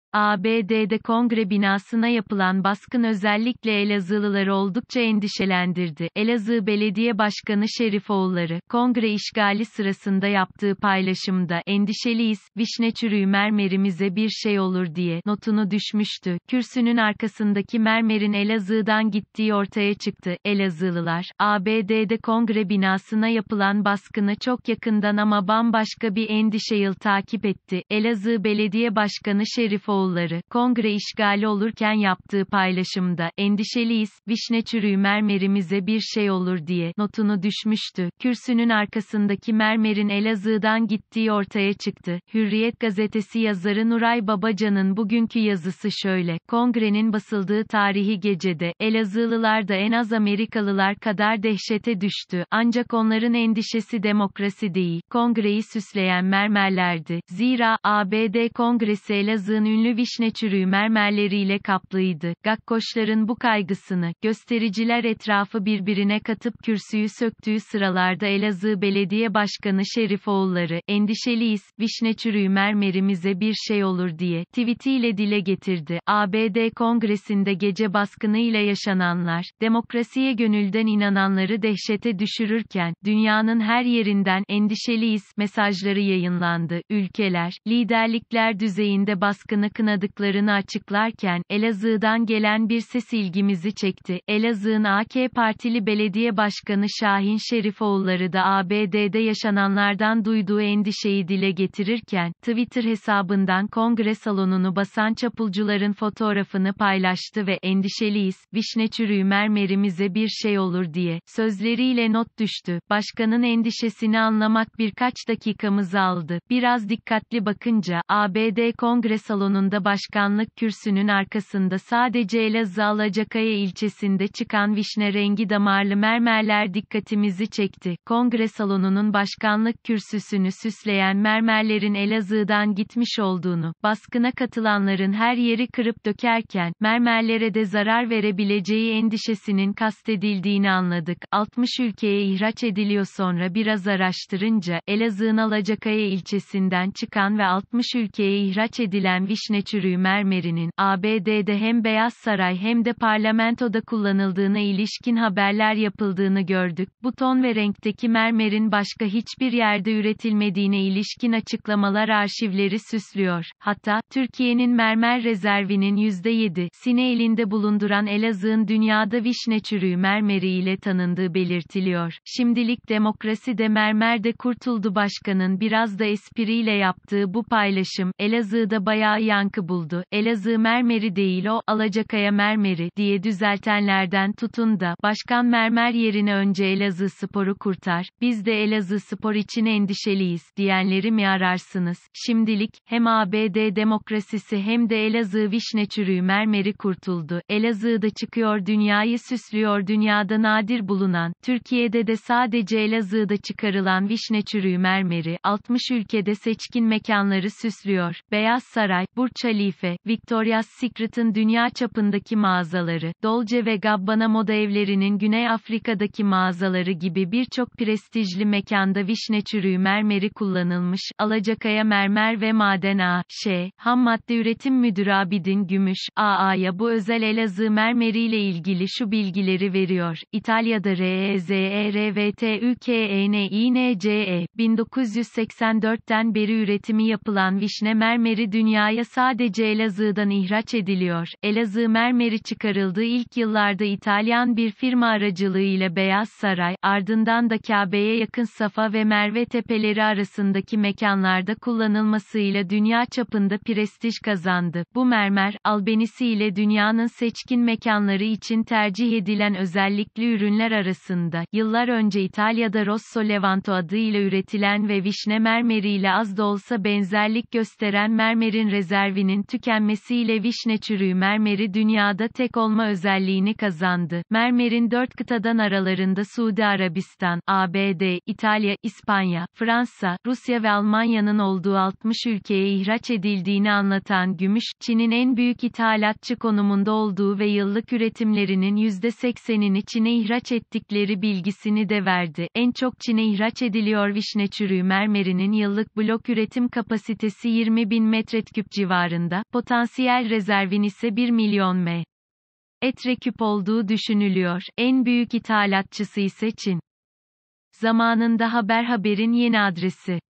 ABD'de Kongre binasına yapılan baskın özellikle Elazığlıları oldukça endişelendirdi. Elazığ Belediye Başkanı Şerifoğulları, Kongre işgali sırasında yaptığı paylaşımda, endişeliyiz, vişne çürüğü mermerimize bir şey olur diye, notunu düşmüştü. Kürsünün arkasındaki mermerin Elazığ'dan gittiği ortaya çıktı. Elazığlılar, ABD'de Kongre binasına yapılan baskını çok yakından ama bambaşka bir endişeyle takip etti. Elazığ Belediye Başkanı Şerifoğulları, Kongre işgali olurken yaptığı paylaşımda, endişeliyiz, vişne çürüğü mermerimize bir şey olur diye, notunu düşmüştü. Kürsünün arkasındaki mermerin Elazığ'dan gittiği ortaya çıktı. Hürriyet gazetesi yazarı Nuray Babacan'ın bugünkü yazısı şöyle: Kongrenin basıldığı tarihi gecede, Elazığlılar da en az Amerikalılar kadar dehşete düştü. Ancak onların endişesi demokrasi değil, Kongreyi süsleyen mermerlerdi. Zira, ABD Kongresi Elazığ'ın ünlü vişne çürüğü mermerleriyle kaplıydı. Gakkoşların bu kaygısını, göstericiler etrafı birbirine katıp kürsüyü söktüğü sıralarda Elazığ Belediye Başkanı Şerifoğulları, endişeliyiz, vişne çürüğü mermerimize bir şey olur diye, tweetiyle dile getirdi. ABD Kongresi'nde gece baskınıyla yaşananlar, demokrasiye gönülden inananları dehşete düşürürken, dünyanın her yerinden, endişeliyiz, mesajları yayınlandı. Ülkeler, liderlikler düzeyinde baskını kınadıklarını açıklarken, Elazığ'dan gelen bir ses ilgimizi çekti. Elazığ'ın AK Partili Belediye Başkanı Şahin Şerifoğulları da ABD'de yaşananlardan duyduğu endişeyi dile getirirken, Twitter hesabından kongre salonunu basan çapulcuların fotoğrafını paylaştı ve endişeliyiz, vişne çürüğü mermerimize bir şey olur diye, sözleriyle not düştü. Başkanın endişesini anlamak birkaç dakikamızı aldı. Biraz dikkatli bakınca, ABD Kongre salonunda başkanlık kürsünün arkasında sadece Elazığ Alacakaya ilçesinde çıkan vişne rengi damarlı mermerler dikkatimizi çekti. Kongre salonunun başkanlık kürsüsünü süsleyen mermerlerin Elazığ'dan gitmiş olduğunu, baskına katılanların her yeri kırıp dökerken, mermerlere de zarar verebileceği endişesinin kastedildiğini anladık. 60 ülkeye ihraç ediliyor. Sonra biraz araştırınca, Elazığ'ın Alacakaya ilçesinden çıkan ve 60 ülkeye ihraç edilen vişne çürüğü mermerinin, ABD'de hem Beyaz Saray hem de parlamentoda kullanıldığına ilişkin haberler yapıldığını gördük. Bu ton ve renkteki mermerin başka hiçbir yerde üretilmediğine ilişkin açıklamalar arşivleri süslüyor. Hatta, Türkiye'nin mermer rezervinin %7'sini elinde bulunduran Elazığ'ın dünyada vişne çürüğü mermeri ile tanındığı belirtiliyor. Şimdilik demokrasi de mermer de kurtuldu. Başkanın biraz da espriyle yaptığı bu paylaşım, Elazığ'da bayağı yankı buldu. Elazığ mermeri değil o, Alacakaya mermeri, diye düzeltenlerden tutun da, başkan mermer yerine önce Elazığ Spor'u kurtar, biz de Elazığ Spor için endişeliyiz, diyenleri mi ararsınız? Şimdilik, hem ABD demokrasisi hem de Elazığ vişne çürüğü mermeri kurtuldu. Elazığ'da çıkıyor, dünyayı süslüyor. Dünyada nadir bulunan, Türkiye'de de sadece Elazığ'da çıkarılan vişne çürüğü mermeri, 60 ülkede seçkin mekanları süslüyor. Beyaz Saray, Burç Halife, Victoria's Secret'ın dünya çapındaki mağazaları, Dolce ve Gabbana moda evlerinin Güney Afrika'daki mağazaları gibi birçok prestijli mekanda vişne çürüğü mermeri kullanılmış. Alacakaya Mermer ve Maden A.Ş. Ham Madde Üretim Müdürü Abidin Gümüş, AA'ya bu özel Elazığ mermeriyle ilgili şu bilgileri veriyor. İtalya'da REZERVTÜKENİNCE, 1984'ten beri üretimi yapılan vişne mermeri dünyaya sadece Elazığ'dan ihraç ediliyor. Elazığ mermeri çıkarıldığı ilk yıllarda İtalyan bir firma aracılığıyla Beyaz Saray, ardından da Kabe'ye yakın Safa ve Merve tepeleri arasındaki mekanlarda kullanılmasıyla dünya çapında prestij kazandı. Bu mermer, albenisi ile dünyanın seçkin mekanları için tercih edilen özellikli ürünler arasında. Yıllar önce İtalya'da Rosso Levanto adıyla üretilen ve vişne mermeriyle az da olsa benzerlik gösteren mermerin rezervinin tükenmesiyle vişne çürüğü mermeri dünyada tek olma özelliğini kazandı. Mermerin 4 kıtadan aralarında Suudi Arabistan, ABD, İtalya, İspanya, Fransa, Rusya ve Almanya'nın olduğu 60 ülkeye ihraç edildiğini anlatan Gümüş, Çin'in en büyük ithalatçı konumunda olduğu ve yıllık üretimlerinin %80'ini Çin'e ihraç ettikleri bilgisini de verdi. En çok Çin'e ihraç ediliyor. Vişne çürüğü mermerinin yıllık blok üretim kapasitesi 20.000 metreküp civarında. civarında, potansiyel rezervin ise 1 milyon m3 olduğu düşünülüyor. En büyük ithalatçısı ise Çin. Zamanında Haber'in yeni adresi